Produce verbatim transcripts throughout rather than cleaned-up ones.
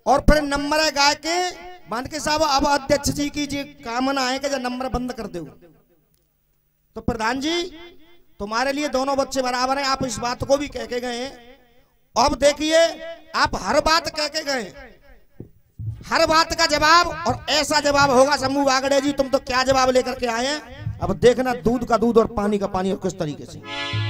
और फिर नंबर है गाय के बांध के साहब अब अध्यक्ष जी की जी कामना है कि जब नंबर बंद कर दो। तो प्रधान जी तुम्हारे लिए दोनों बच्चे बराबर हैं, आप इस बात को भी कह के गए हैं। अब देखिए आप हर बात कह के गए, हर बात का जवाब और ऐसा जवाब होगा शंभू बागड़े जी, तुम तो क्या जवाब लेकर के आए हैं। अब देखना दूध का दूध और पानी का पानी और किस तरीके से।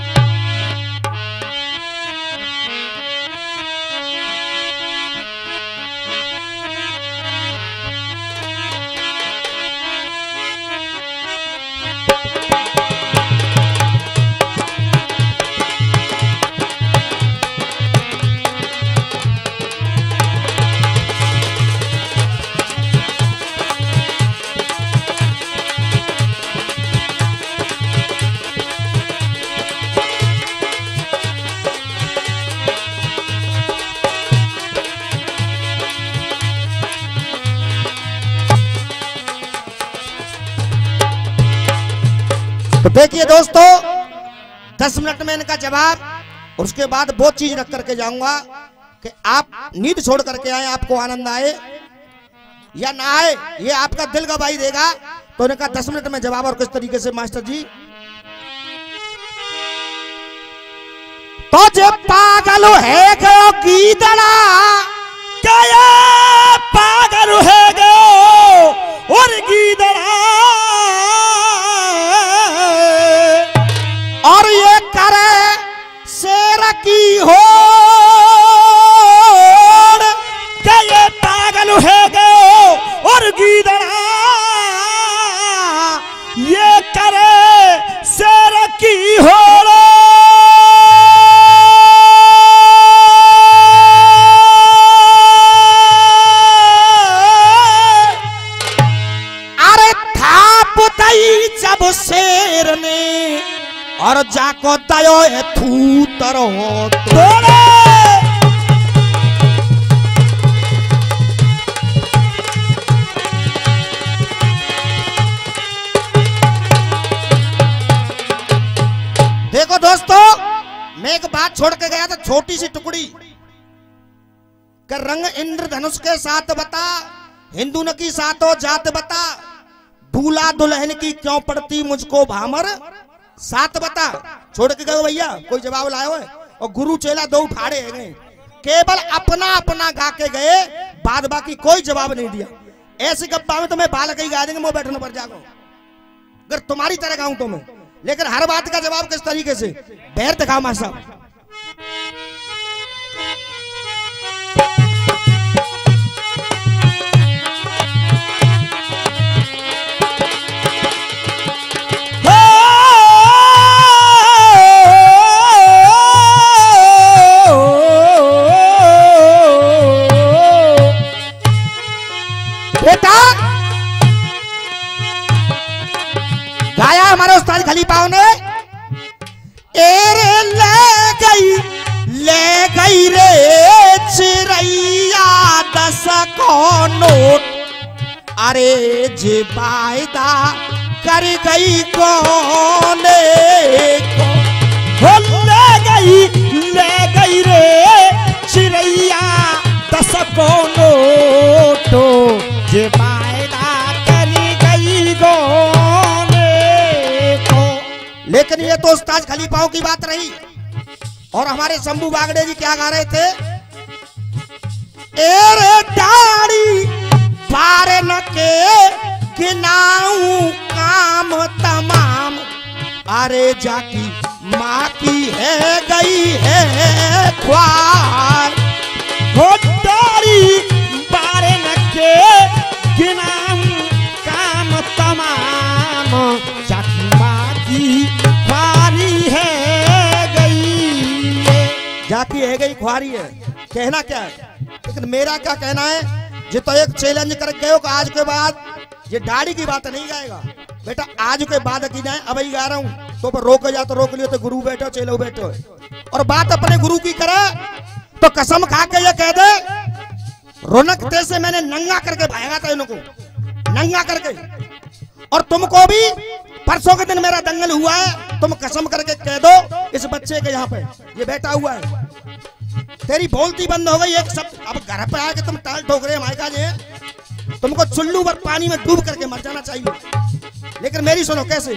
तो देखिए दोस्तों दस मिनट में इनका जवाब, उसके बाद वो चीज रख करके जाऊंगा कि आप नींद छोड़ करके आए, आपको आनंद आए या ना आए ये आपका दिल गवाही देगा। तो इनका दस मिनट में जवाब और किस तरीके से मास्टर जी। तो जे पागल है गो गीदड़ा क्या पागल है गो और गीदड़ा और ये करे शेर की हो के ये पागल है गो और गीदड़ा ये करे शेर की हो। अरे थाप दई जब शेर ने और जाको दयो है थूतर हो तोड़े। देखो दोस्तों मैं एक बात छोड़ के गया था, छोटी सी टुकड़ी कर रंग इंद्रधनुष के साथ बता, हिंदू न की सातों जात बता, दूल्हा दुल्हन की क्यों पड़ती मुझको भामर सात बता। छोड़ के गए भैया, कोई जवाब लाए हुए और गुरु चेला दो उठाड़े गए, केवल अपना अपना गा के गए, बाद बाकी कोई जवाब नहीं दिया। ऐसे गप्पा में तो मैं बालक ही गा देंगे, मैं बैठने पर जागो अगर तुम्हारी तरह गाऊं तो मैं, लेकिन हर बात का जवाब किस तरीके से बैर दिखाओ मास्टर साहब। गाया हमारे उस्ताद खलीफा ने, एरे ले गई ले गई रे चिरैया दस को नोट, अरे जे वायदा कर गई कोने को हो, ले गई ले गई रे चिरैया दस को नोट, जे वायदा कर गई कोने। लेकिन ये तो उस्ताद खलीफाओं की बात रही, और हमारे शंभू बागड़े जी क्या गा रहे थे। एरे डाड़ी पारे न के गिनाऊं काम तमाम, अरे जाकी माँ की है गई है ख्वार, हो डाड़ी पारे न के गिनाऊं काम तमाम, जाकी माँ की ख्वारी है गई है। जाकी है गई ख्वारी है, कहना क्या है। लेकिन मेरा क्या कहना है, ये तो एक चैलेंज कर गए हो कि आज के बाद ये दाढ़ी की बात नहीं गाएगा बेटा, आज के बाद की जाए अब ही गा रहा हूँ, तो पर रोक जा तो रोक लियो, तो गुरु बैठो चेलो बैठो, और बात अपने गुरु की करे तो कसम खा के ये कह दे, रौनक से मैंने नंगा करके भागा था इनको, नंगा करके। और तुमको भी परसों के दिन मेरा दंगल हुआ है, तुम कसम करके कह दो इस बच्चे के यहाँ पे ये बैठा हुआ है तेरी बोलती बंद हो गई एक शब्द। अब घर पे आके तुम टाल ठोक रहे मायका जे, तुमको चुल्लू पर पानी में डूब करके मर जाना चाहिए। लेकिन मेरी सुनो कैसे।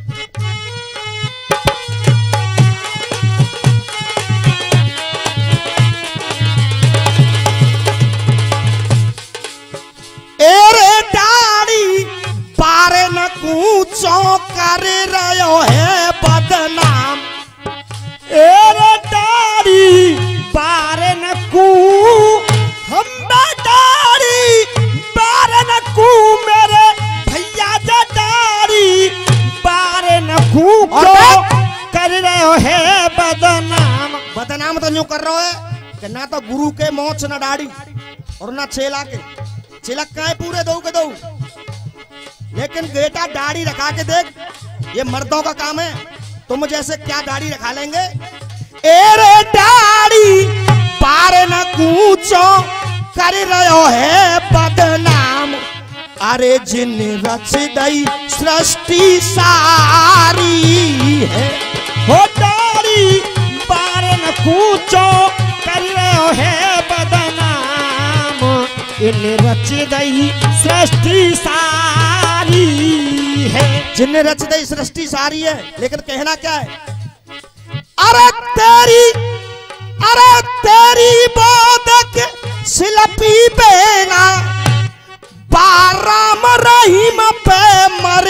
एरे डाड़ी पारे न कूचो कर रहो है बदनाम। एरे डाड़ी पारे न कू हम डाड़ी पारे न कू मेरे भैया जा डाड़ी पारे न कू क्यों कर रहे हो है बदनाम। बदनाम तो यूं कर रहे हो है कि ना तो गुरु के मोच न डाड़ी और ना चेला के। चिलक का है पूरे दो के दो, लेकिन बेटा दाढ़ी रखा के देख, ये मर्दों का काम है। तुम जैसे क्या दाढ़ी रखा लेंगे। एरे दाढ़ी पार न कूचो कर रहो है बदनाम। अरे जिन रच दई सृष्टि सारी है, हो दाढ़ी पार न कूचो कर रहो है बदनाम। इन रच दई सृष्टि सारी है, जिन रच दई सृष्टि सारी है। लेकिन कहना क्या है। अरे तेरी अरे तेरी बोदक शिल्पी बेना बाराम रहीम पे मर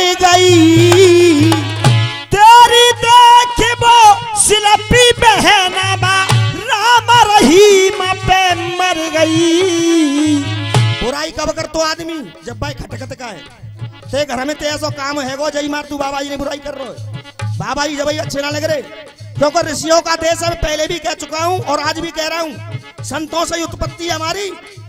गई। तेरी देख वो शिल्पी बहना बा राम रहीम पे मर गई। बुराई कब कर तो आदमी जब भाई खटखट का है ते घर में तेजो काम है गो जई मार तू बाबा जी ने बुराई कर रहे हो। बाबा जी जब अच्छे ना लग रहे, क्योंकि ऋषियों का देश है। पहले भी कह चुका हूं और आज भी कह रहा हूं, संतों से उत्पत्ति हमारी।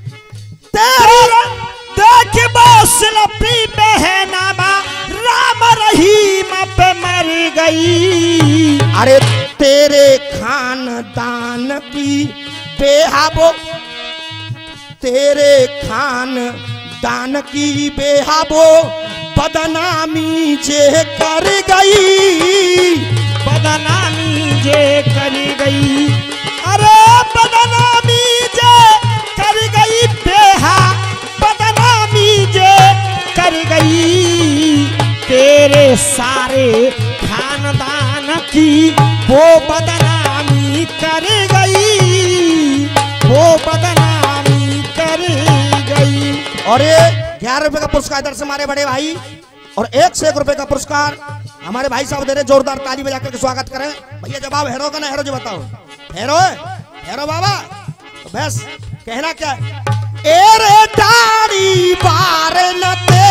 तेरी देख वो शिल्पी बहना बा राम रहीम पे मर गई। अरे तेरे खानदान की बेहाबो, तेरे खानदान की बेहाबो बदनामी जे कर गई। बदनामी जे कर गई, अरे बदनामी जे कर गई बेहा बदनामी जे कर गई। तेरे सारे खानदान की वो बदनामी कर गई, वो बदनामी कर गई। और ये ग्यारह रुपए का पुरस्कार इधर से हमारे बड़े भाई, और एक से एक रुपए का पुरस्कार हमारे भाई साहब दे रहे। जोरदार ताली बजा करके स्वागत करें। भैया जवाब हेरो का ना हेरो जो बताओ। हेरो है हेरो बाबा। तो बस कहना क्या है। एरे दाढ़ी बार न ते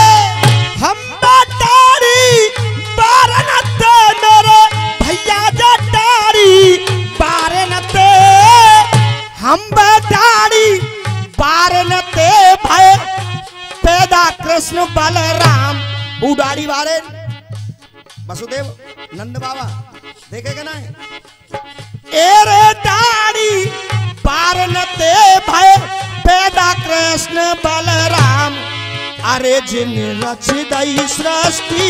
हम दाढ़ी बार न ते मेरे भैया जा दाढ़ी बार न ते। हम दाढ़ी बार न ते भाई पैदा कृष्ण बलराम। वो दाढ़ी बारे वसुदेव नंद बाबा देखेगा ना। एरे दाढ़ी बार न ते भाई पैदा कृष्ण बलराम। अरे जिन रच दई सृष्टि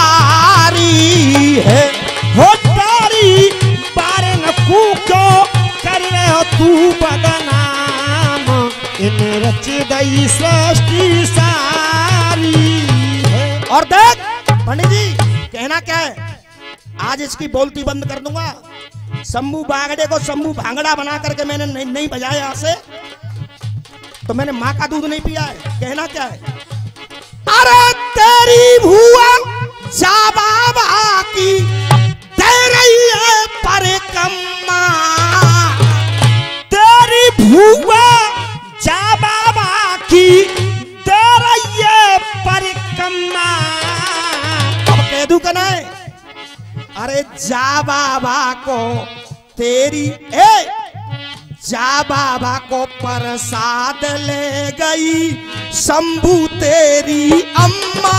सारी है, हो दाढ़ी बार न कू क्यों कर रहे हो तू बदनाम। इन रच दई सृष्टि सारी है। और देख पंडित जी कहना क्या है। आज इसकी बोलती बंद कर दूंगा। शंभू बागड़े को शंभू भांगड़ा बना करके मैंने नहीं, नहीं बजाया यहाँ से, तो मैंने माँ का दूध नहीं पिया है। कहना क्या है। अरे तेरी भुआ जा बाबा की दे रही है परिक्रमा। तेरी भुआ जा बाबा की दे रही है परिक्रमा। अब कह दूं का नहीं। अरे जा बाबा को तेरी ए जा बाबा को प्रसाद ले गई शंभू तेरी अम्मा।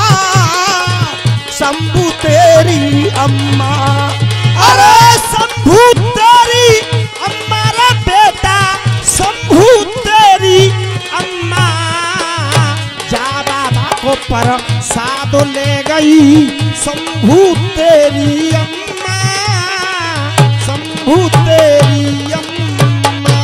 शंभू तेरी अम्मा। अरे शंभू तेरी अम्मा रे बेटा शंभू तेरी अम्मा। जा बाबा को प्रसाद ले गई शंभू तेरी अम्मा। शंभू तेरी अम्मा।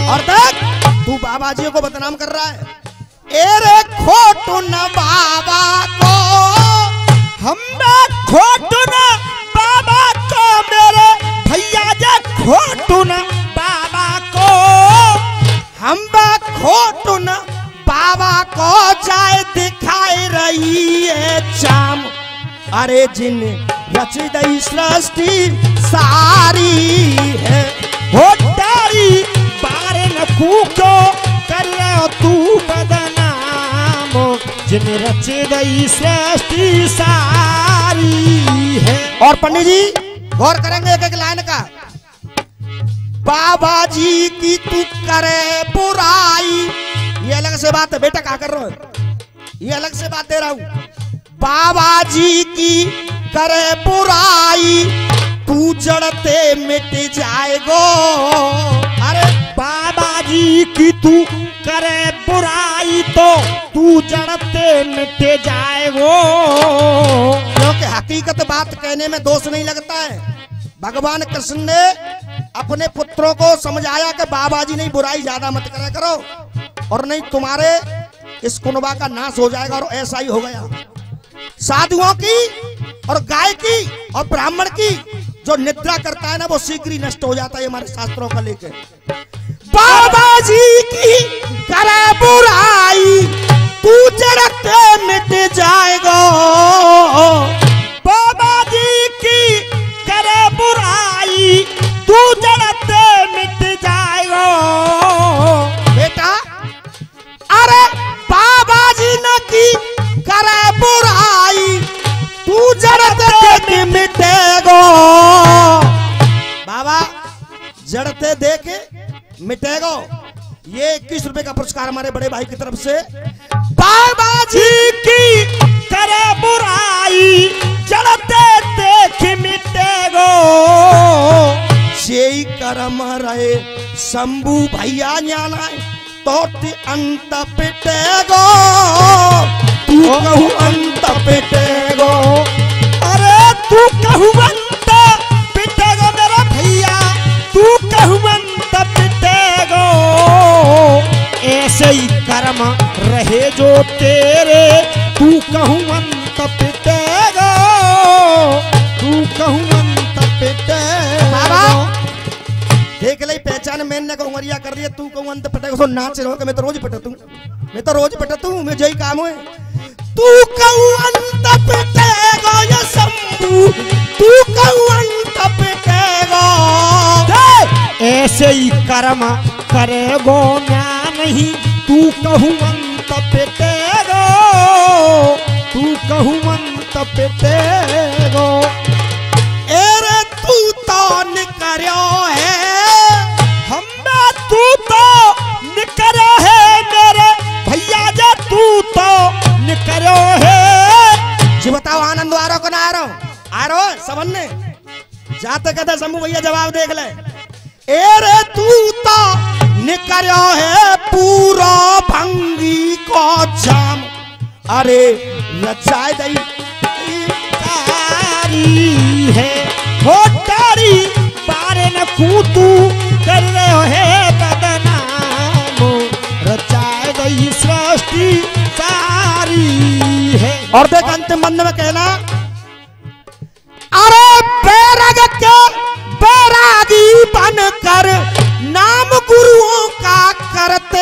बाबा जी को बदनाम कर रहा है। एरे खोटू न बाबा को, हम खोटू न बाबा को, मेरे भैया जे खोटू न बाबा को, हम खोटू न बाबा को जाए दिखाई रही है चाम। अरे जिन रच दई सृष्टि सारी है, हो तारी बारे न कूको कर रहा तू बदनाम, जिन रच दई सृष्टि सारी है। और पंडित जी गौर करेंगे एक एक लाइन का। बाबा जी की तू करे बुराई, ये अलग से बात है बेटा, क्या कर रहे हो, ये अलग से बात दे रहा हूं। बाबा जी की करे बुराई, तू जड़ते मिट जाएगो। अरे बाबा जी की तू करे बुराई, तो तू जड़ते मिट जाएगो। क्योंकि हकीकत बात कहने में दोष नहीं लगता है। भगवान कृष्ण ने अपने पुत्रों को समझाया कि बाबा जी नहीं, बुराई ज्यादा मत करा करो और नहीं तुम्हारे इस कुनबा का नाश हो जाएगा। और ऐसा ही हो गया। साधुओं की और गाय की और ब्राह्मण की जो निद्रा करता है ना, वो शीघ्र ही नष्ट हो जाता है, हमारे शास्त्रों का लेके। बाबा जी की करे बुराई, तू जड़ते मिट जाएगा। बाबा जी की करे बुराई, तू जड़ते मिट जाएगा। बेटा अरे बाबा जी ने की करे बुराई, तू जड़ते मिटेगो। बाबा जड़ते देखे मिटेगो। ये इक्कीस रुपए का पुरस्कार हमारे बड़े भाई की तरफ से। बाबा जी की करे बुराई, जड़ते देख मिटेगो। जेई कर्म रहे शंभू भैया जाना, तो अंत पिटेगो। तू कहू अंत पिटेगो। अरे तू कहू अंत पिटेगो मेरा भैया, तू कहू अंत पिटेगो। ऐसे ही कर्म रहे जो तेरे, तू कहू अंत पिटेगो, तू कहू अंत पिटेगो। देख ले पहचान मैंने को उमरिया कर रही है, तू कहूँ अंत पिटेगो। सो नाच रहो कि मैं तो रोज पिटता हूँ, मैं तो रोज पिटता हूँ, मैं यही काम है। तू कहूँ अंत पिटेगो ये शंभू, तू कहूँ अंत पिटेगो। ऐसे ही कर्म करेगो ना नहीं, तू कहूँ अंत पिटेगो, तू कहूँ अंत पिटेगो। एरे तू तो निकरियो है, हम तू तो निकरो है मेरे भैया जे, तू तो निकरो है। जी बताओ आनंद आ रहा को ना आ रहा, आ रहा समझने जाते कहते शंभू भैया जवाब देख ले। एरे तू तो निकरियो है पूरा भंगी को जाम। अरे रचाए दई है हो तारी बारे न कूतू कर रहे है बदनाम, रचाए गई सृष्टि सारी है। और देख अंतिम बंद में कहना, अरे बैराग के बैरागी बनकर नाम गुरुओं का करते।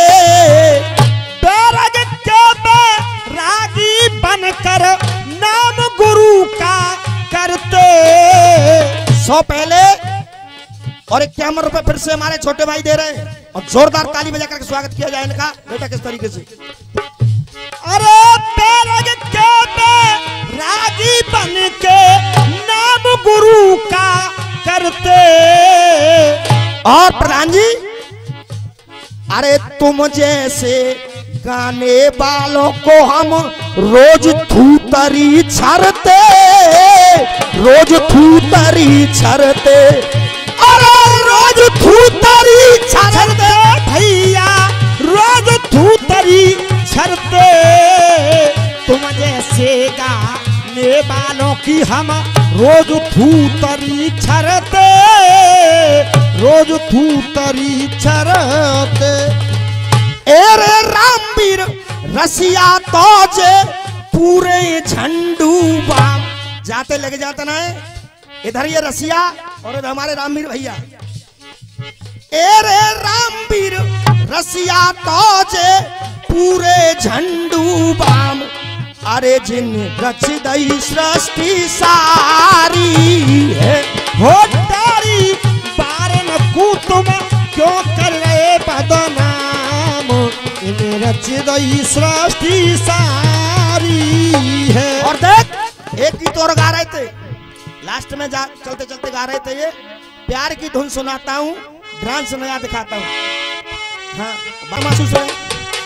बैराग के बैरागी बनकर नाम गुरु का करते। सौ पहले और इक्यावन रुपए फिर से हमारे छोटे भाई दे रहे हैं, और जोरदार ताली बजा करके स्वागत किया जाए इनका। बेटा किस तरीके से, अरे बैराग के बैरागी बन के नाम गुरु का करते। और प्रधान जी अरे तुम जैसे गाने वालों को हम रोज थूतरी छरते, रोज थूतरी छरते। अरे रोज थूतरी छरते भैया, रोज थूतरी छरते। तुम जैसे गाने वालों की हम रोज थूतरी छरते, रोज थूतरी छरते। एरे रामवीर रसिया तो जे पूरे झंडू बाम। जाते लगे जाते ना इधर ये रसिया और इधर हमारे रामवीर भैया। एरे रामवीर रसिया तो जे पूरे झंडू बाम। अरे जिन रच दई सृष्टि सारी है हो तारी बारन को तुम क्यों कर रहे बदनाम, इन्हें रच दई सृष्टि सारी है। और देख एक गीत और गा रहे थे लास्ट में, जा चलते चलते गा रहे थे ये प्यार की धुन सुनाता हूँ डांस नया दिखाता हूँ। हाँ बड़ा महसूस है।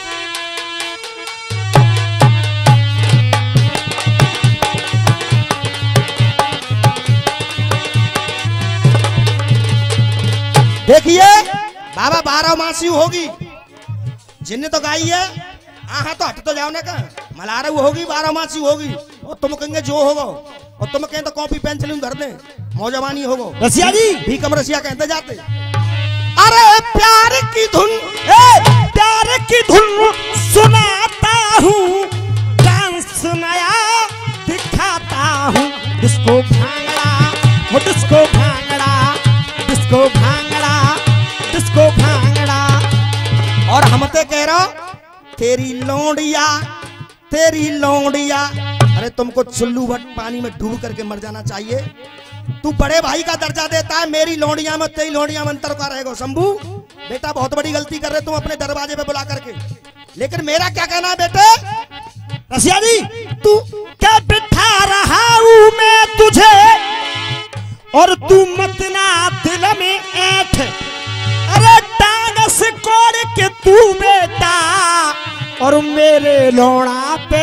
देखिए बाबा बारह मासी होगी जिन्हें तो गाई है। हाँ तो हट तो जाओ ना का मलारा वो होगी बारह मासी होगी। और तुम कहेंगे जो होगा और तुम कहें तो कॉपी पेंसिल धर दे मौजवानी होगो। रसिया जी भी कम रसिया कहते जाते। अरे प्यार की धुन ए, प्यार की धुन सुनाता हूँ डांस नया दिखाता हूँ। डिस्को भांगड़ा वो disco bhangra disco bhangra disco bhangra. और हम ते कह रहा तेरी लौंडिया तेरी लौंडिया। अरे तुमको चुल्लू भट पानी में डूब करके मर जाना चाहिए। तू बड़े भाई का दर्जा देता है मेरी लौंडिया में तेरी लौंडिया में अंतर का रहेगा। शंभू बेटा बहुत बड़ी गलती कर रहे तुम अपने दरवाजे पे बुला करके। लेकिन मेरा क्या कहना है बेटे। रसिया जी तू क्या बिठा रहा हूँ मैं तुझे और तू मत ना दिल में ऐठ। अरे टांग से कोड़ के तू बेटा और मेरे लौड़ा पे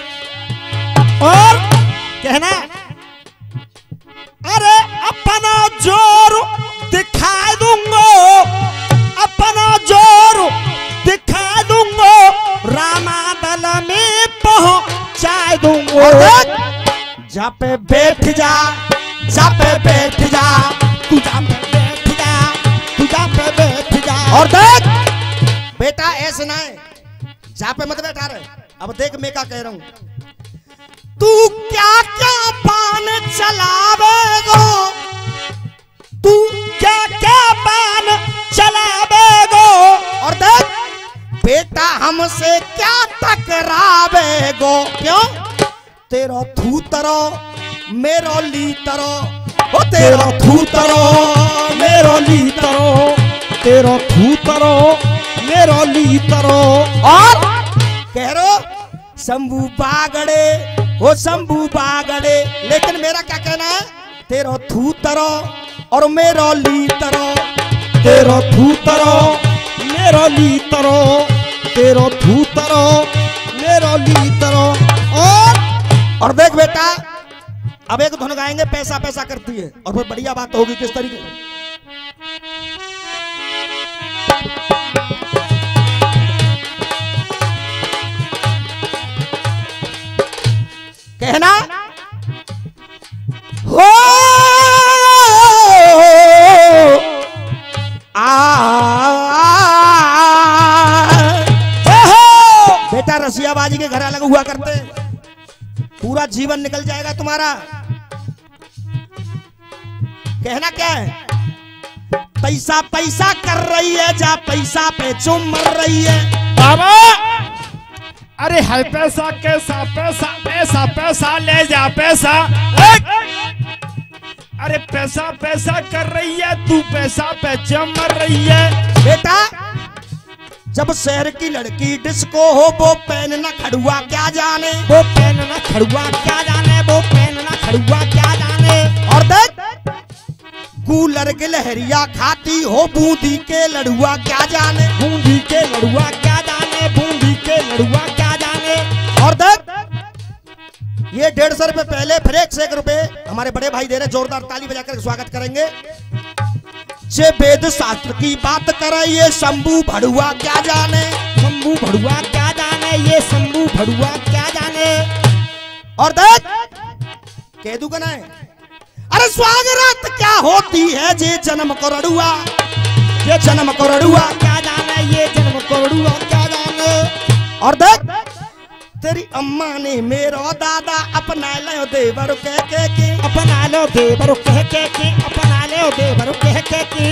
और कहना अरे अपना जोर दिखा दूंगा अपना जोर दिखा दूंगा रामादल में पहुंचा दूंगा। जा पे बैठ जा जा पे बैठ जा तू जा पे बैठ जा तू जा पे बैठ जा। और देख बेटा ऐसे ना है जा पे मत बैठा रहे। अब देख मैं क्या कह रहा हूं। तू क्या क्या बान चलावेगो तू क्या क्या बान चलावेगो। और देख बेटा हमसे क्या टकरावेगो। क्यों तेरा थूतरो मेरो लीतरो ओ तेरा थूतरो मेरो लीतरो तेरा थूतरो मेरो लीतरो। और कह रो शंभू बागड़े ओ शंभू बागड़े। लेकिन मेरा क्या कहना है तेरा थूतरो और मेरो लीतरो तेरा थूतरो मेरो लीतरो तेरा थूतरो मेरो लीतरो। और और देख बेटा अब एक धुन गाएंगे पैसा पैसा करती है और फिर बढ़िया बात होगी किस तरीके कहना हो आ बेटा रसियाबाजी के घर अलग हुआ करते पूरा जीवन निकल जाएगा तुम्हारा। कहना क्या है पैसा पैसा कर रही है जा पैसा पे चुम मर रही है। बाबा अरे है पैसा कैसा पैसा ऐसा पैसा ले जा पैसा। अरे पैसा पैसा कर रही है तू पैसा पे चम मर रही है। बेटा जब शहर की लड़की डिस्को हो वो पेन ना खड़ुआ क्या जाने वो पेन ना खड़ुआ क्या जाने वो पेन ना खड़ुआ क्या जाने। और देख कूलर के लहरिया खाती हो बूंदी के लड़ुआ क्या जाने बूंदी के लड़ुआ क्या जाने बूंदी के लड़ुआ क्या जाने। और देख ये डेढ़ सौ रुपए पहले फिर एक से एक रुपए हमारे बड़े भाई दे रहे जोरदार ताली बजाकर स्वागत करेंगे। जे वेद शास्त्र की बात करे ये शंभू भड़ुआ क्या जाने शंभू भड़ुआ क्या जाने ये शंभू भड़ुआ क्या जाने। और देख कह दू कहना है अरे स्वागत क्या होती है जे जन्म को रड़ुआ ये जन्म को रड़ुआ क्या जाने जाने ये जन्म कोड़ू और क्या जाने। और देख तेरी अम्मा ने मेरो दादा अपना लो देवर कह के के अपना लो देवर कह के के अपना लो देवर कह के के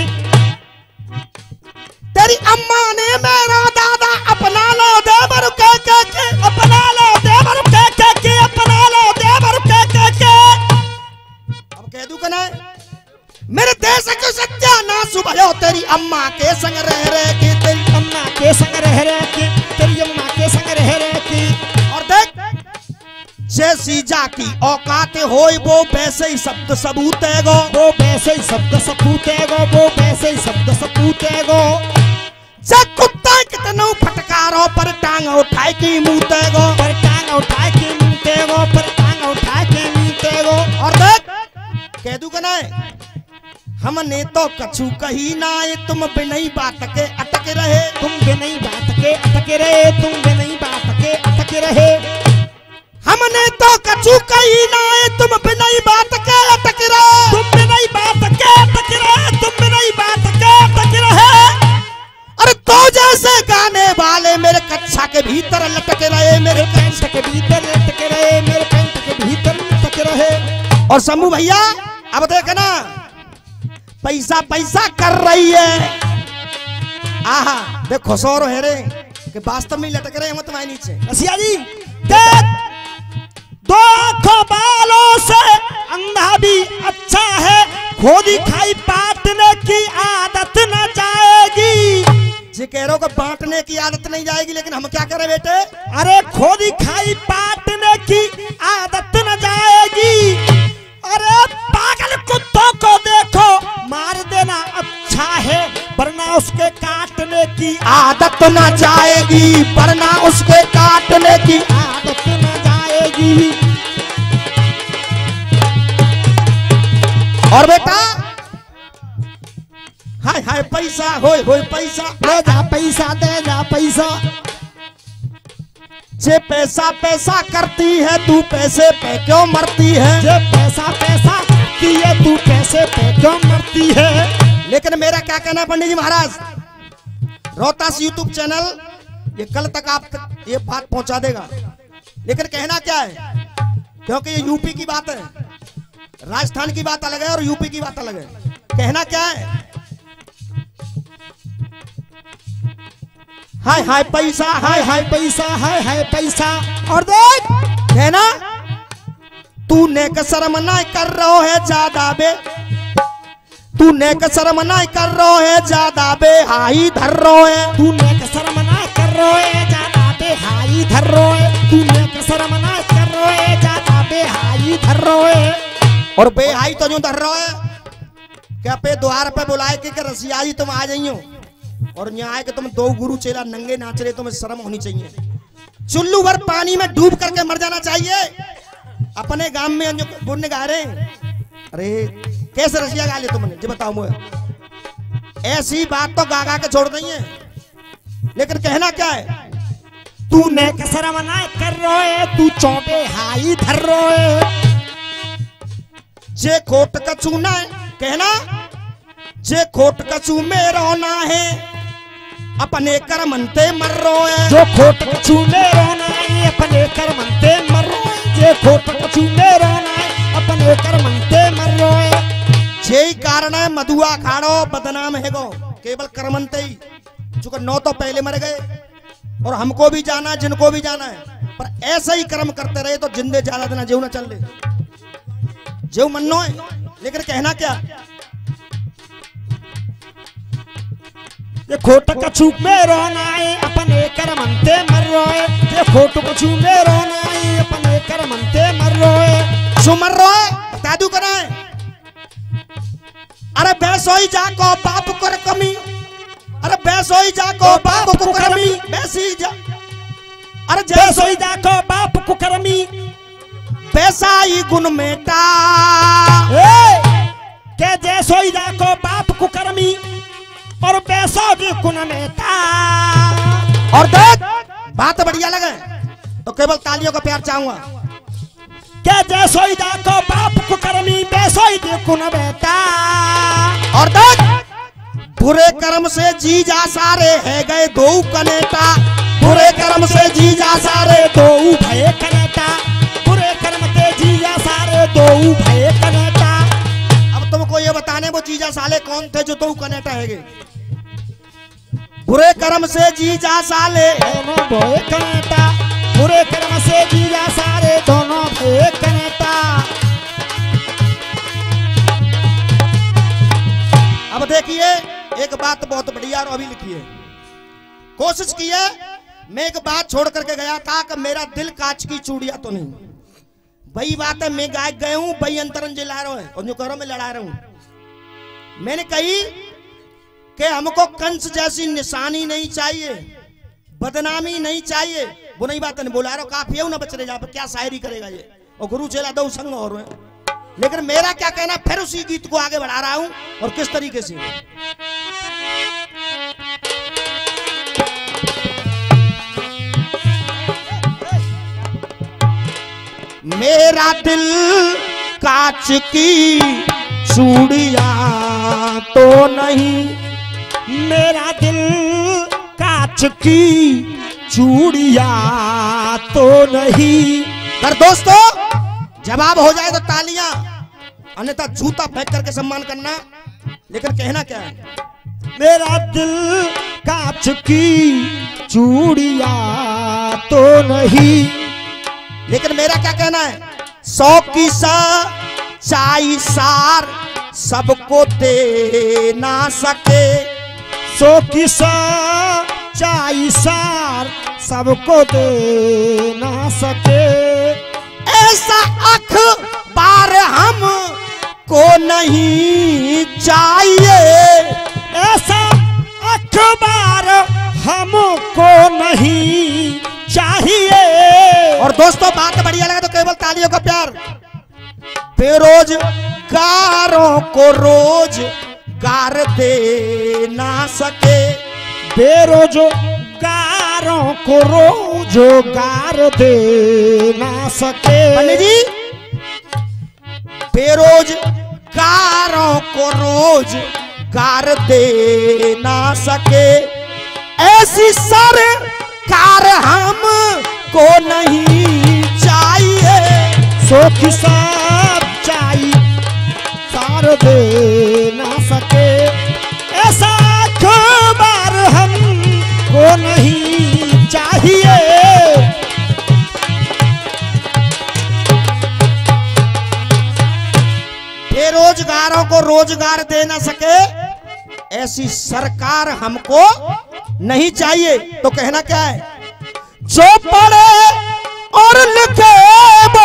तेरी अम्मा ने मेरो दादा अपना लो देवर कह के के अपना लो देवर कह के के अपना लो देवर कह के के। अब कह दूं कना मेरे देश को सत्यानाश भयो तेरी अम्मा के संग रह रहे की तेरी अम्मा के संग रह रहे की तेरी अम्मा के संग रह रहे की। और देख जैसी जाकी औकात होई वो वैसे ही शब्द सबूतेगो वो वैसे ही शब्द सपूतेगो वो वैसे ही शब्द सपूतेगो। जब कुत्ता कितनो फटकारो पर टांग उठाए की मुतेगो पर टांग उठाए की मुतेगो पर टांग उठाए की मुतेगो। और देख कह दूं कना हमने तो कछु कही ना है तुम बिनई बात के अटक रहे तुम बिनई बात के अटक रहे तुम बिनई बात के अटक रहे। हमने तो कछु कही ना है तुम बिनई बात के अटक रहे तुम बिनई बात के अटक रहे तुम बिनई बात के अटक रहे। अरे तो जैसे गाने वाले मेरे कक्षा के भीतर लटक रहे मेरे पैंट के भीतर लटक रहे मेरे पैंट के भीतर लटक रहे। और शंभू भैया अब देख ना पैसा पैसा कर रही है आहा देख खुशोर है रे कि वास्तव में लटक रहे हम तुम्हारे नीचे। रसिया जी देख दो आंखों बालों से अंधा भी अच्छा है खोदी खाई बांटने की आदत न जाएगी। जी कह रहे हो कि बांटने की आदत नहीं जाएगी लेकिन हम क्या करें बेटे। अरे खोदी खाई बांटने की आदत न जाएगी। अरे पागल कुत्तों को देखो मार देना अच्छा है वरना उसके काटने की आदत न जाएगी वरना उसके काटने की आदत न जाएगी। और बेटा हाय हाय पैसा होय होय पैसा दे जा पैसा दे जा पैसा। जे पैसा पैसा करती है तू पैसे पे क्यों मरती है जे पैसा पैसा करती है तू पैसे पे क्यों मरती है। लेकिन मेरा क्या कहना है पंडित जी महाराज रोहतास यूट्यूब चैनल ये कल तक आप तक ये बात पहुंचा देगा लेकिन कहना क्या है क्योंकि ये यूपी की बात है राजस्थान की बात अलग है और यूपी की बात अलग है। कहना क्या है हाय हाय पैसा हाय हाय पैसा हाय हाय पैसा। और देख कहना तू नेक शर्म ना कर रहो है ज्यादा बे तू नेक शर्म ना कर रहो है ज्यादा बे हाई धर रहो है तू नेक शर्म ना कर रहो है ज्यादा बे हाई धर रहो है तू नेक शर्म ना कर रहो है ज्यादा बे हाई धर रहो है। और बेहाई तो जो धर रहो है क्या पे द्वार पे बुलाए के, के रसिया जी तुम आ जाइयो और न्याय के तुम दो गुरु चेला नंगे नाच रहे तुम्हें शर्म होनी चाहिए। चुल्लू भर पानी में डूब करके मर जाना चाहिए। अपने गांव में जो पुण्य गा रहे अरे कैसे रसिया गा लिया तुमने जी बताओ मुझे। ऐसी बात तो गा गा के छोड़ दी है लेकिन कहना क्या है तू नेक शर्म ना कर रहो है तू चौबे हाई धर रहो है। जे खोट कछू ना कहना जे खोट कछू में रोना है अपने कर मनते मर रो है जो खोट कछू में रोना है अपने कर मनते मर रो है जे खोट कछू में रोना है अपने कर मनते मर रो है। यही कारण है मधुआ खाड़ो बदनाम है गो केवल कर्मंते ही चूंकि नौ तो पहले मर गए और हमको भी जाना है जिनको भी जाना है पर ऐसा ही कर्म करते रहे तो जिंदे ज्यादा देना जेव ना चल रहे जेव मनो है। लेकिन कहना क्या ये खोट कछू में रोना है अपने कर मनते मर रो है ये खोट कछू में रोना है अपने कर मनते मर रो है। सो मर रो है बता दू करा है अरे बैसोई जाको बाप कर कमी अरे बैसोई जाको बाप को करमी बैसी जा अरे बैसोई जाको बाप को करमी पैसा ही गुण मेटा के जैसोई जाको बाप को करमी और पैसा भी गुण मेटा। और देख बात बढ़िया लगे तो केवल तालियों का प्यार चाहूंगा के जैसोई जाको बाप को करमी पैसा ही गुण बेटा। और देख बुरे कर्म से जीजा सारे है गए दो कनेटा, बुरे कर्म से जीजा सारे दो भय कनेटा, बुरे कर्म से जीजा सारे दो भय कनेटा। अब तुमको ये बताने वो जीजा साले कौन थे जो दो कनेटा है गए? बुरे कर्म से जीजा साले दोनों भय कनेटा, बुरे कर्म से जीजा सारे दोनों भय कनेटा। अब देखिए एक बात बहुत बढ़िया और अभी लिखी है, कोशिश की है। मैं एक बात छोड़ करके गया था कि मेरा दिल कांच की चूड़िया तो नहीं, वही बात है। मैं गायक गए हूं, वही अंतरन जिला रहा है और जो करो मैं लड़ा रहा हूं। मैंने कही कि हमको कंस जैसी निशानी नहीं चाहिए, बदनामी नहीं चाहिए। वो नहीं बात नहीं बोला रहा, काफी है ना बचने जा क्या शायरी करेगा ये, और गुरु चेला दो संग और है। लेकिन मेरा क्या कहना, फिर उसी गीत को आगे बढ़ा रहा हूं और किस तरीके से। मेरा दिल कांच की चूड़िया तो नहीं, मेरा दिल कांच की चूड़िया तो नहीं। पर दोस्तों जवाब हो जाए तो तालियां, अन्यथा जूता फेंक करके सम्मान करना। लेकिन कहना क्या है, मेरा दिल कांच की चूड़िया तो नहीं। लेकिन मेरा क्या कहना है, सौ की सच्चाई सार सबको दे ना सके, सौ की सच्चाई सार सबको दे ना सके। ऐसा अखबार हम को नहीं चाहिए, ऐसा अखबार हमको नहीं चाहिए। और दोस्तों बात बढ़िया लगे तो केवल तालियों का प्यार। बेरोजगारों को रोजगार दे ना सके, बेरोजगारों को रोजगार दे ना सके। पंडित जी बेरोजगारों को रोजगार दे ना सके, ऐसी सरकार हम को नहीं चाहिए। सो की सच्चाई सार दे ना सके, ऐसा अखबार हम को नहीं चाहिए। बेरोजगारों को रोजगार दे ना सके, ऐसी सरकार हमको नहीं चाहिए। तो कहना क्या है, जो पढ़े और लिखे वो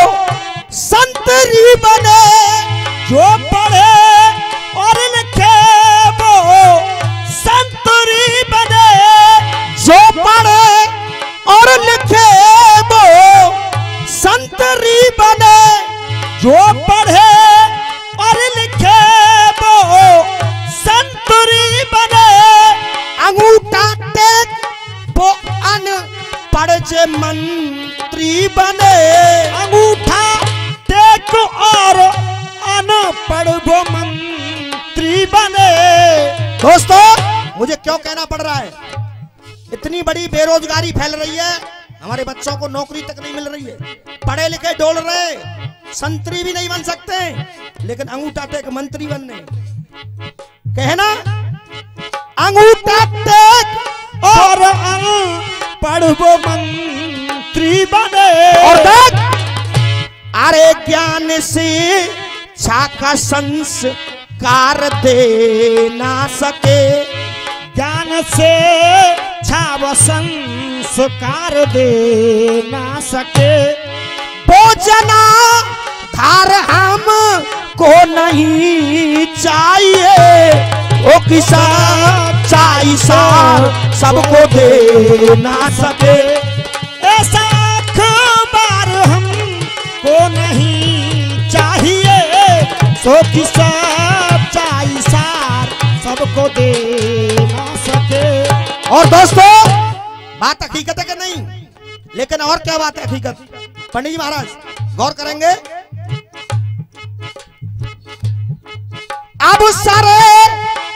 संतरी बने, जो पढ़े और लिखे वो संतरी बने, जो पढ़े और लिखे वो संतरी बने, जो पढ़े और लिखे वो संतरी बने। अंगूठा टेक वो अनपढ़ जे मंत्री बने, अंगूठा टेक और अनपढ़ वो मंत्री बने। दोस्तों मुझे क्यों कहना पड़ रहा है, इतनी बड़ी बेरोजगारी फैल रही है, हमारे बच्चों को नौकरी तक नहीं मिल रही है, पढ़े लिखे डोल रहे, संतरी भी नहीं बन सकते, लेकिन अंगूठा टेक मंत्री बनने। कहना अंगूठा टेक और अनपढ़ वो मंत्री बने। और देख अरे ज्ञान से छाका संस्कार दे ना सके, ज्ञान से छाव संस्कार दे ना सके। भोजना धार हम को नहीं चाहिए, ओ किसान चाई सार सबको दे ना सके। ऐसा अखबार हम को नहीं चाहिए, सो की सच्चाई सार सबको दे ना सके। और दोस्तों बात हकीकत है कि नहीं, लेकिन और क्या बात है हकीकत, पंडित जी महाराज गौर करेंगे। अब सारे आम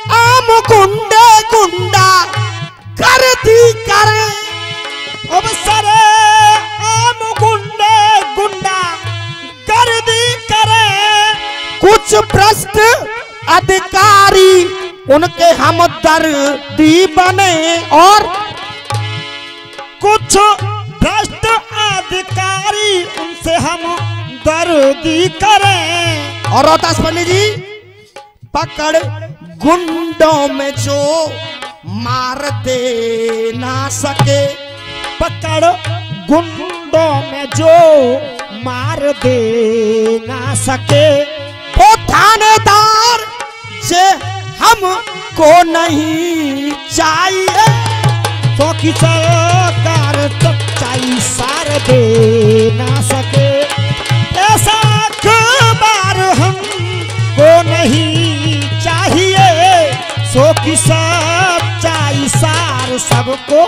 आम गुंडे गुंडा कर दी करे। अब सरे आम गुंडे गुंडा कर दी करे। कुछ भ्रष्ट अधिकारी उनके हम दर्दी बने और कुछ भ्रष्ट अधिकारी उनसे हम दर्दी करें। और रोहतास पंडित जी, पकड़ गुंडों में जो मार दे ना सके। पकड़ गुंडों में जो मार दे ना सके। वो थानेदार से हमको नहीं चाहिए। तो कि सरकार सच्चाई सार दे ना सके। ऐसा अखबार हमको नहीं चाहिए। सो कि सच्चाई सार सबको।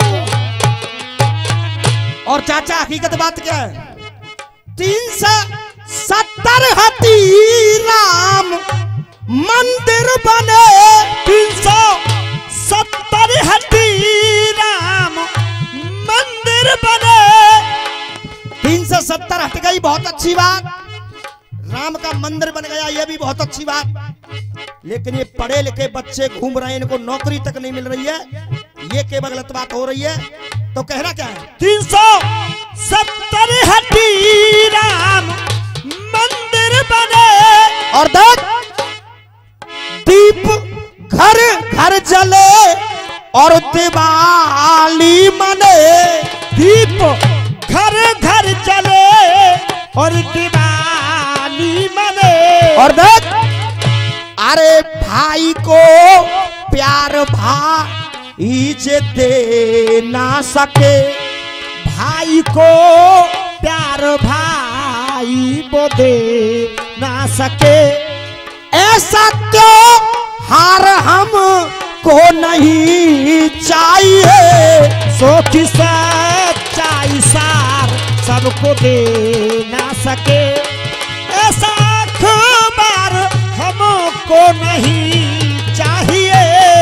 और चाचा हकीकत बात क्या है? तीन सौ सत्तर हटी राम मंदिर बने। तीन सौ सत्तर हटी राम मंदिर बने। तीन सौ सत्तर हट गई, बहुत अच्छी बात। राम का मंदिर बन गया, ये भी बहुत अच्छी बात। लेकिन ये पढ़े लिखे बच्चे घूम रहे हैं, इनको नौकरी तक नहीं मिल रही है, ये केवल गलत बात हो रही है। तो कहना क्या है? तीन सौ सत्तर हटी राम मंदिर बने। और देख, दीप घर घर जले और दिवाली मने। दीप घर घर जले और दिवाली मने। और देख, अरे भाई को प्यार भाई जे दे ना सके। भाई को प्यार भाई वो दे ना सके। ऐसा क्यों हार हम को नहीं चाहिए। सो कि सच्चाई सार सबको दे ना सके। ऐसा अखबार हमको नहीं चाहिए।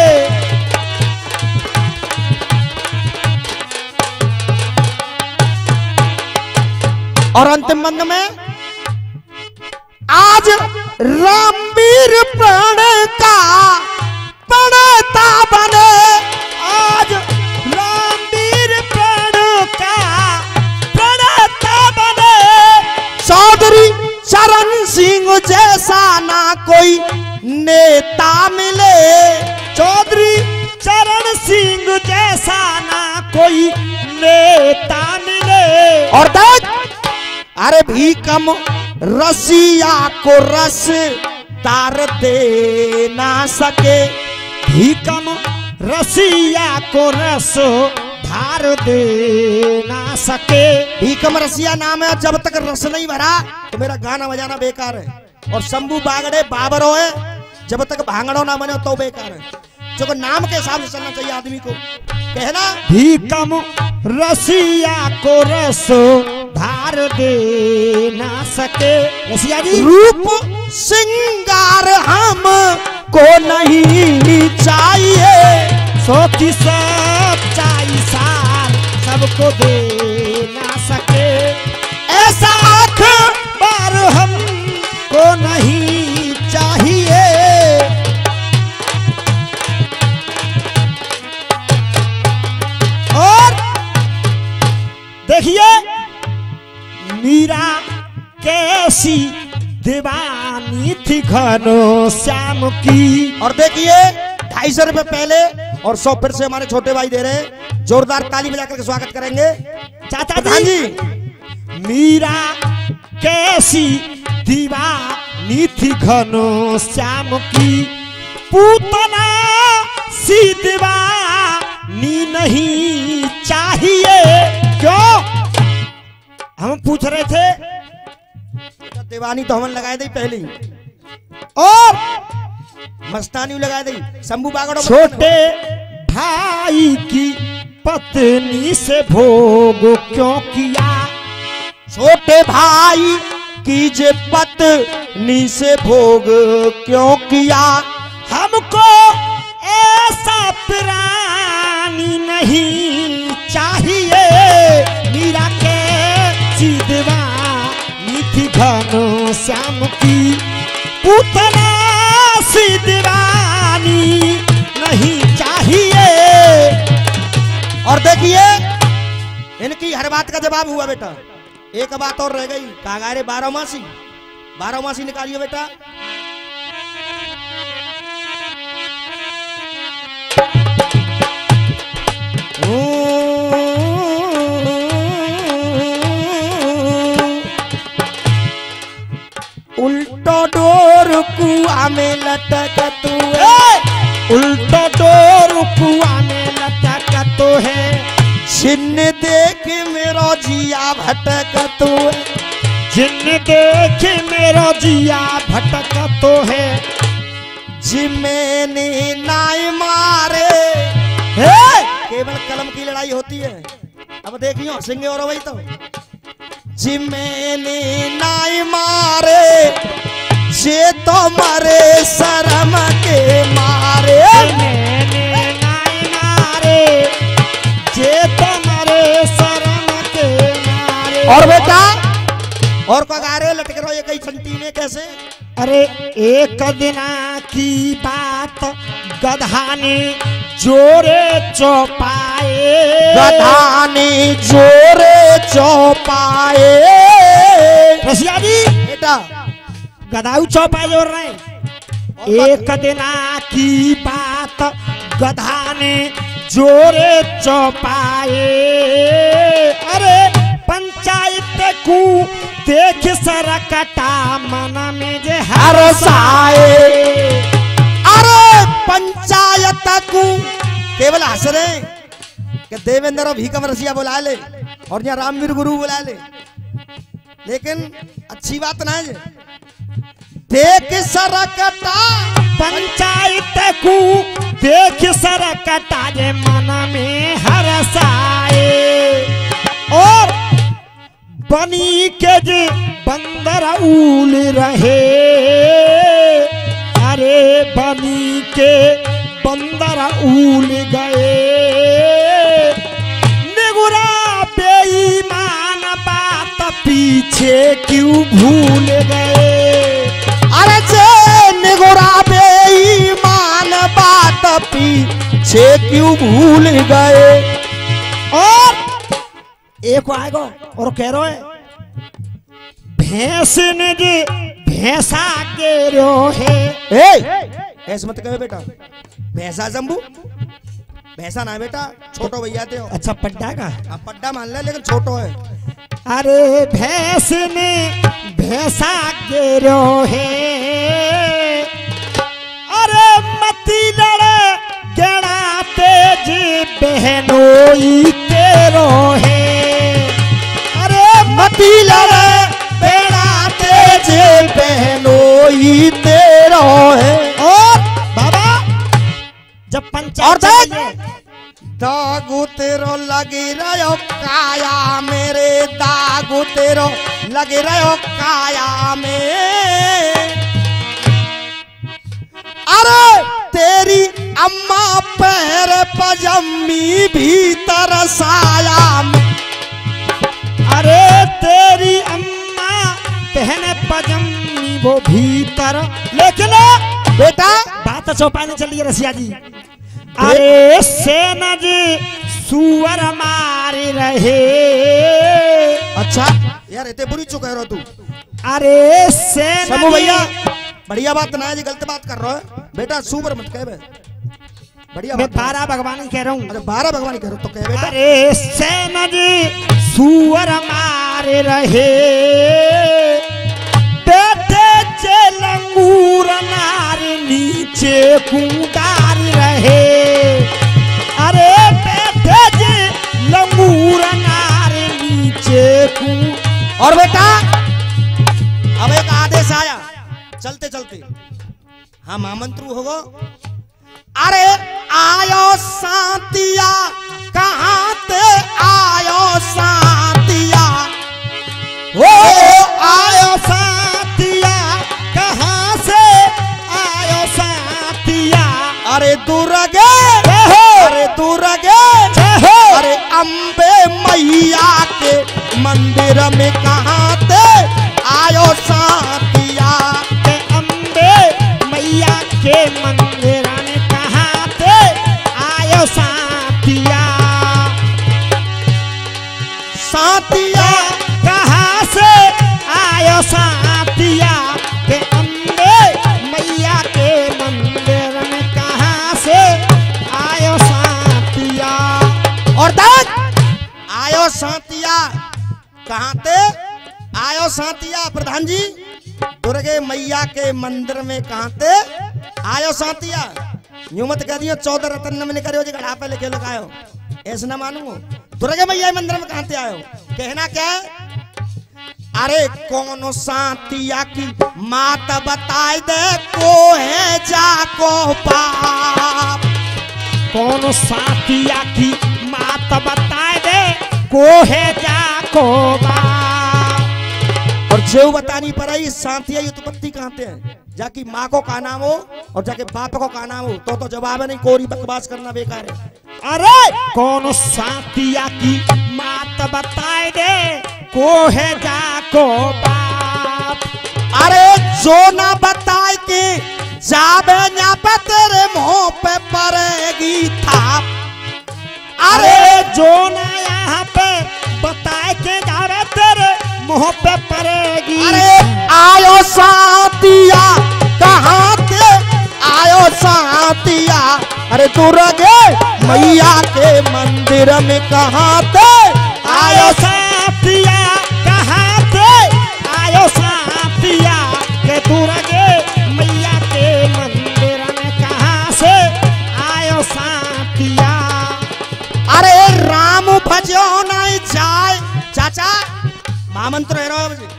और अंतिम बंद में, आज रामवीर प्राण का प्रणेता बने। आज रामवीर प्राण का प्रणेता बने। चौधरी चरण सिंह जैसा ना कोई नेता मिले। चौधरी चरण सिंह जैसा ना कोई नेता मिले। और देख, अरे भीकम रसिया को रस तार दे ना सके। भीकम रसिया को रस धार दे ना सके। भीकम रसिया नाम है, जब तक रस नहीं भरा तो मेरा गाना बजाना बेकार है। और शंभू बागड़े बाबरो है, जब तक भांगड़ो ना बने तो बेकार है। जो नाम के हिसाब से चलना चाहिए आदमी को। कहना, भीकम रसिया को रस धार दे ना सके। रसिया जी, रूप सिंगार हम को नहीं चाहिए। सो कि सच्चाई सार सबको दे ना सके। ऐसा अखबार हमको नहीं चाहिए। और देखिए, मीरा कैसी दीवानी थी घनो श्याम की। और देखिए, ढाई सौ रुपए पहले और सौ फिर से हमारे छोटे भाई दे रहे हैं। जोरदार ताली बजाकर स्वागत करेंगे चाचा जी। जी, मीरा कैसी दीवानी थी घनो श्याम की। पूतना सी दीवानी नहीं चाहिए। क्यों? हम पूछ रहे थे। दीवानी तो हमने लगाए दी पहली, और मस्तानी लगाए दी। शंभू बागड़ो छोटे भाई की पत्नी से भोग क्यों किया। छोटे भाई की जे पत्नी से भोग क्यों किया। हमको प्राणी नहीं चाहिए, मीरा के दीवानी थी घनो श्याम की, पूतना सी दीवानी नहीं चाहिए। और देखिए इनकी हर बात का जवाब हुआ बेटा। एक बात और रह गई, कहा रे बारह मासी, बारह मासी निकालिए बेटा। उल्टो डोर कुआ में लटक तू है, उल्टो डोर कुआ में लटक तो है, छिन्न देख मेरो जिया भटक तू है, जिन्न देख मेरो जिया भटक तो है, जिमेने नाई मारे। हे केवल कलम की लड़ाई होती है। अब देखियो सिंह और वही तो, जिमेने नाई मारे, जे तो मरे शर्म के मारे, मैंने नाई मारे, जे तो मरे शर्म के मारे। और बेटा और को गा रहे लटक रहो ये कई छंटी में कैसे। अरे एक दिना की बात गधा ने जोरे चौपाए, गधा ने जोरे चौपाए। रसिया जी बेटा गधाऊ चौपाए जोर रहे। एक दिना की बात गधा ने जोरे चौपाए, अरे पंचायत को देख सरकटा मन में जे हरसाए। अरे पंचायत को केवल हंस रहे कि देवेंद्र भीकम रसिया बुला ले और यहाँ रामवीर गुरु बुला ले, लेकिन अच्छी बात ना है। देख सरकटा पंचायत को देख सरकटा जे मन में हरसाए, और बनी के जे बंदर उल रहे, अरे बनी के बंदर उल गए, निगुरा बेईमान बात पीछे क्यों भूल गए। अरे जे निगुरा बेईमान बात पीछे क्यों भूल गए। और एक आएगा और कह रहा है भैंस ने जे भैंसा के रो है। ए, ऐसे मत कहे बेटा, भैंसा जम्बू भैंसा ना बेटा, छोटो भैया थे। अच्छा पड्डा का, अब पड्डा मान ले लेकिन छोटो है। अरे भैंस ने भैंसा के रो है, अरे मती लड़े गड़ा तेज बहनोई तेरो है, अरे मती लड़े बेड़ा तेज बहनोई तेरो है। और बाबा जब और पंचायत देख चली, दागू तेरो लगी रहो काया मेरे, दागू तेरो लगी रहो काया में। अरे तेरी अम्मा पैर पजम्मी भीतर साया में, अरे तेरी अम्मा पहने पजम्मी वो भीतर, लेकिन बेटा बात चौपाने चली है रसिया जी। अरे सेना जी सुअर मार रहे, अच्छा यार इतने बुरी चुका रहो तू। अरे सेना समू जी भैया बढ़िया बात ना है जी, गलत बात कर रहा है बेटा, सुपर मत कहे बे। बढ़िया मैं बात है। बारह भगवान कह रहा हूँ। अरे बारह भगवान कह रहा तो कहे बेटा। अरे सेना जी सुअर मार रहे, बेटे चेलंगूर नार नीचे कुंडार रहे, अरे बेटे जे लंगूर नार नीचे कु। और बेटा अब एक आदेश आया चलते चलते, हाँ महामंत्री होगो। अरे आयो सांतिया कहाँ ते आयो सांतिया, ओ आयो साथिया कहाँ से आयो साथिया, अरे दुर्गे हो मंदिर में कहाँ ते आयो साथिया। के अम्बे मैया के मंदिर में कहाँ ते आयो साथिया। साथिया कहाँ से आयो साथिया। के अम्बे मैया के मंदिर में कहाँ से आयो साथिया। और तक आयो साथिया कहाँ ते आयो साथिया। प्रधान जी दुर्गे मैया के मंदिर में कहाँ ते आयो साथिया। यूं मत कह दियो चौदह रत्न में निकलो जी गढ़ा पे लेके लोग आयो, ऐसे ना मानूंगो। दुर्गे मैया के मंदिर में कहाँ ते आयो, कहना क्या है। अरे कौन साथिया की मात बताए दे को है जाको पाप। कौन साथिया की मात बताए दे को है जाको बाप। और जो बतानी पड़ाई साथिया की उत्पत्ति कहाँ पे है, जाकी माँ को का नाम हो और जाके बाप को का नाम हो, तो तो जवाब है नहीं, कोरी बकवास करना बेकार है। अरे कौन साथिया की मात बताए दे को है जाको बाप। अरे जो ना बताए कि जाबे ना पे तेरे मुंह पे पड़ेगी थाप। अरे जो ना यहाँ पे बताए के जावे तेरे मुंह पे पड़ेगी। अरे आयो साथिया कहाँ थे आयो साथिया। अरे दुर्गे मैया के मंदिर में कहाँ थे आयो साथिया कहाँ थे आयो साथिया। के दुर्गे मैया के मंदिर में कहाँ से आयो साथिया। अरे राम भजो नहीं जाए चाचा महामंत्र है रो जी।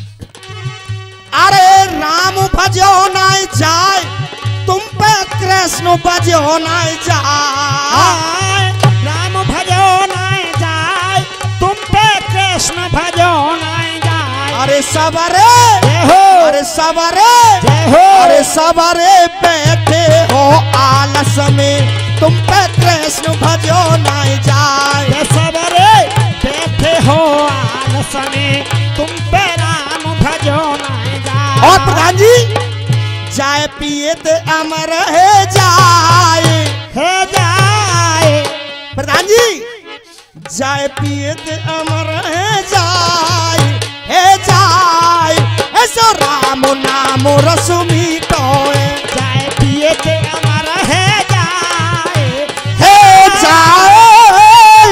अरे राम भजो नहीं जाए तुम पे कृष्ण भजो नहीं जाए। राम भजो नहीं जाए तुम पे कृष्ण भजो नहीं जाए। अरे सबरे हो अरे सबरे हो अरे सबरे बैठे हो आलस में तुम पे कृष्ण भजो नहीं जाए। सबरे बैठे हो आलस में तुम पे राम भजो नहीं जाए। और प्रधान जी जाए पिए ते अमर है जाए है जाए। प्रधान जी जाए पिए ते अमर है जाए है जाए। ऐसो राम नाम रसमी टोए जाए पिए ते अमर है जाए है जाए।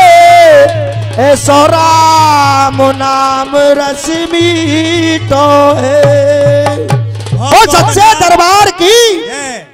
ऐसो राम नाम रसमी टोए। ओ सच्चे दरबार की